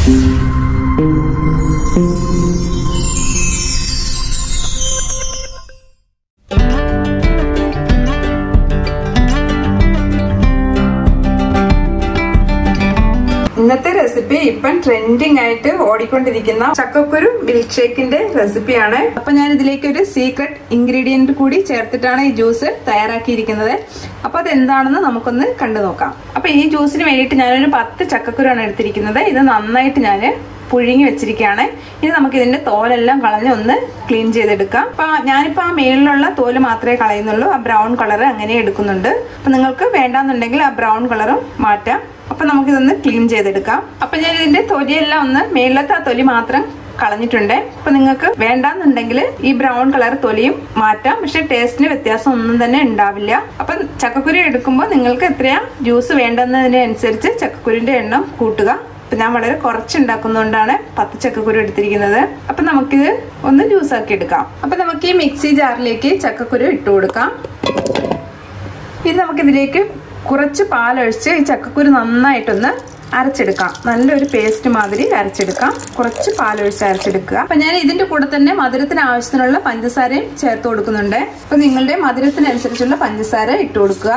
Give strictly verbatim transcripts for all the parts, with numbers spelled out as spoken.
ഇന്നത്തെ റെസിപ്പി ഇപ്പം ട്രെൻഡിങ് ആയിട്ട് ഓടിക്കൊണ്ടിരിക്കുന്ന ചക്കക്കുരു മിൽക്ക് ഷേക്കിന്റെ റെസിപ്പിയാണ്. അപ്പൊ ഞാൻ ഇതിലേക്ക് ഒരു സീക്രട്ട് ഇൻഗ്രീഡിയന്റ് കൂടി ചേർത്തിട്ടാണ് ഈ ജ്യൂസ് തയ്യാറാക്കിയിരിക്കുന്നത്. അപ്പൊ അതെന്താണെന്ന് നമുക്കൊന്ന് കണ്ടു നോക്കാം. അപ്പൊ ഈ ജ്യൂസിന് വേണ്ടിയിട്ട് ഞാനൊരു പത്ത് ചക്കക്കുരുവാണ് എടുത്തിരിക്കുന്നത്. ഇത് നന്നായിട്ട് ഞാൻ പുഴുങ്ങി വെച്ചിരിക്കുകയാണ്. ഇനി നമുക്ക് ഇതിന്റെ തോലെല്ലാം കളഞ്ഞ് ഒന്ന് ക്ലീൻ ചെയ്തെടുക്കാം. അപ്പൊ ഞാനിപ്പോ ആ മേളിലുള്ള തോല് മാത്രമേ കളയുന്നുള്ളൂ. ആ ബ്രൗൺ കളർ അങ്ങനെ എടുക്കുന്നുണ്ട്. അപ്പൊ നിങ്ങൾക്ക് വേണ്ടാന്നുണ്ടെങ്കിൽ ആ ബ്രൗൺ കളറും മാറ്റാം. അപ്പൊ നമുക്കിതൊന്ന് ക്ലീൻ ചെയ്തെടുക്കാം. അപ്പൊ ഞാൻ ഇതിന്റെ തൊലിയെല്ലാം ഒന്ന് മേളിലത്തെ ആ തൊലി മാത്രം കളഞ്ഞിട്ടുണ്ട്. അപ്പൊ നിങ്ങൾക്ക് വേണ്ടാന്നുണ്ടെങ്കിൽ ഈ ബ്രൗൺ കളർ തൊലിയും മാറ്റാം. പക്ഷെ ടേസ്റ്റിന് വ്യത്യാസം ഒന്നും തന്നെ ഉണ്ടാവില്ല. അപ്പൊ ചക്കക്കുരു എടുക്കുമ്പോൾ നിങ്ങൾക്ക് എത്രയാ ജ്യൂസ് വേണ്ടുന്നതിനനുസരിച്ച് ചക്കക്കുരുവിന്റെ എണ്ണം കൂട്ടുക. അപ്പൊ ഞാൻ വളരെ കുറച്ചുണ്ടാക്കുന്നതുകൊണ്ടാണ് പത്ത് ചക്കക്കുരു എടുത്തിരിക്കുന്നത്. അപ്പൊ നമുക്കിത് ഒന്ന് ജ്യൂസ് ആക്കി എടുക്കാം. അപ്പൊ നമുക്ക് ഈ മിക്സി ജാറിലേക്ക് ചക്കക്കുരു ഇട്ട് കൊടുക്കാം. ഇത് നമുക്കിതിലേക്ക് കുറച്ച് പാലൊഴിച്ച് ഈ ചക്കക്കുരു നന്നായിട്ടൊന്ന് അരച്ചെടുക്കാം. നല്ലൊരു പേസ്റ്റ് മാതിരി അരച്ചെടുക്കാം. കുറച്ച് പാലൊഴിച്ച് അരച്ചെടുക്കുക. അപ്പൊ ഞാൻ ഇതിന്റെ കൂടെ തന്നെ മധുരത്തിന് ആവശ്യത്തിനുള്ള പഞ്ചസാരയും ചേർത്ത് കൊടുക്കുന്നുണ്ട്. അപ്പൊ നിങ്ങളുടെ മധുരത്തിനനുസരിച്ചുള്ള പഞ്ചസാര ഇട്ട് കൊടുക്കുക.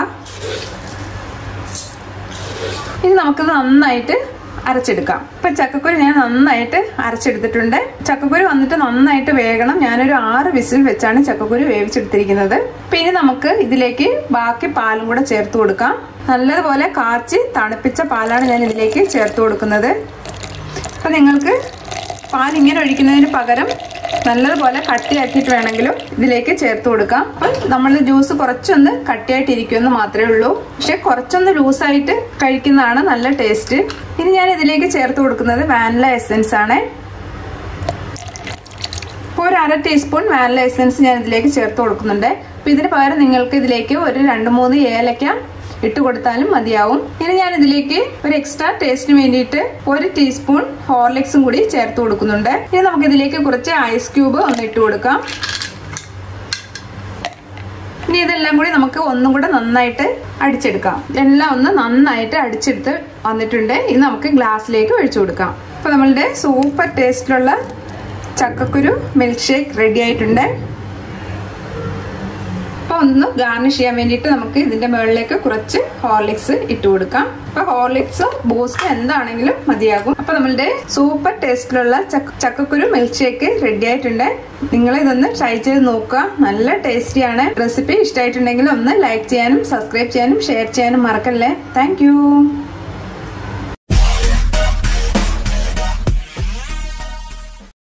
ഇനി നമുക്കിത് നന്നായിട്ട് അരച്ചെടുക്കാം. ഇപ്പൊ ചക്കക്കുരു ഞാൻ നന്നായിട്ട് അരച്ചെടുത്തിട്ടുണ്ട്. ചക്കക്കുരു വന്നിട്ട് നന്നായിട്ട് വേകണം. ഞാനൊരു ആറ് വിസിൽ വെച്ചാണ് ചക്കക്കുരു വേവിച്ചെടുത്തിരിക്കുന്നത്. അപ്പൊ ഇനി നമുക്ക് ഇതിലേക്ക് ബാക്കി പാലും കൂടെ ചേർത്ത് കൊടുക്കാം. നല്ലതുപോലെ കാച്ചി തണുപ്പിച്ച പാലാണ് ഞാൻ ഇതിലേക്ക് ചേർത്ത് കൊടുക്കുന്നത്. അപ്പൊ നിങ്ങൾക്ക് പാൽ ഇങ്ങനെ ഒഴിക്കുന്നതിന് പകരം നല്ലതുപോലെ കട്ടിയാക്കിയിട്ട് വേണമെങ്കിലും ഇതിലേക്ക് ചേർത്ത് കൊടുക്കാം. അപ്പം നമ്മൾ ജ്യൂസ് കുറച്ചൊന്ന് കട്ടിയായിട്ടിരിക്കുമെന്ന് മാത്രമേ ഉള്ളൂ. പക്ഷെ കുറച്ചൊന്ന് ലൂസായിട്ട് കഴിക്കുന്നതാണ് നല്ല ടേസ്റ്റ്. ഇനി ഞാൻ ഇതിലേക്ക് ചേർത്ത് കൊടുക്കുന്നത് വാനില എസൻസ് ആണ്. ഒരു അര ടീസ്പൂൺ വാനില എസൻസ് ഞാൻ ഇതിലേക്ക് ചേർത്ത് കൊടുക്കുന്നുണ്ട്. അപ്പൊ ഇതിന് പകരം നിങ്ങൾക്ക് ഇതിലേക്ക് ഒരു രണ്ട് മൂന്ന് ഏലക്ക ഇട്ട് കൊടുത്താലും മതിയാവും. ഇനി ഞാൻ ഇതിലേക്ക് ഒരു എക്സ്ട്രാ ടേസ്റ്റിന് വേണ്ടിയിട്ട് ഒരു ടീസ്പൂൺ ഹോർലിക്സും കൂടി ചേർത്ത് കൊടുക്കുന്നുണ്ട്. ഇനി നമുക്ക് ഇതിലേക്ക് കുറച്ച് ഐസ് ക്യൂബ് ഒന്ന് ഇട്ട് കൊടുക്കാം. ഇനി ഇതെല്ലാം കൂടി നമുക്ക് ഒന്നും കൂടെ നന്നായിട്ട് അടിച്ചെടുക്കാം. എല്ലാം ഒന്ന് നന്നായിട്ട് അടിച്ചെടുത്ത് വന്നിട്ടുണ്ട്. ഇനി നമുക്ക് ഗ്ലാസ്സിലേക്ക് ഒഴിച്ചു കൊടുക്കാം. അപ്പൊ നമ്മളുടെ സൂപ്പർ ടേസ്റ്റിലുള്ള ചക്കക്കുരു മിൽക്ക് ഷേക്ക് റെഡി ആയിട്ടുണ്ട്. അപ്പൊ ഒന്ന് ഗാർണിഷ് ചെയ്യാൻ വേണ്ടിയിട്ട് നമുക്ക് ഇതിന്റെ മുകളിലേക്ക് കുറച്ച് ഹോർലിക്സ് ഇട്ട് കൊടുക്കാം. അപ്പൊ ഹോർലിക്സും ബൂസ്റ്റും എന്താണെങ്കിലും മതിയാകും. അപ്പൊ നമ്മളുടെ സൂപ്പർ ടേസ്റ്റിലുള്ള ചക്കക്കുരു മിൽക്ക് ഷേക്ക് റെഡി ആയിട്ടുണ്ട്. നിങ്ങൾ ഇതൊന്ന് ട്രൈ ചെയ്ത് നോക്കുക. നല്ല ടേസ്റ്റിയാണ്. റെസിപ്പി ഇഷ്ടമായിട്ടുണ്ടെങ്കിൽ ഒന്ന് ലൈക്ക് ചെയ്യാനും സബ്സ്ക്രൈബ് ചെയ്യാനും ഷെയർ ചെയ്യാനും മറക്കല്ലേ. താങ്ക്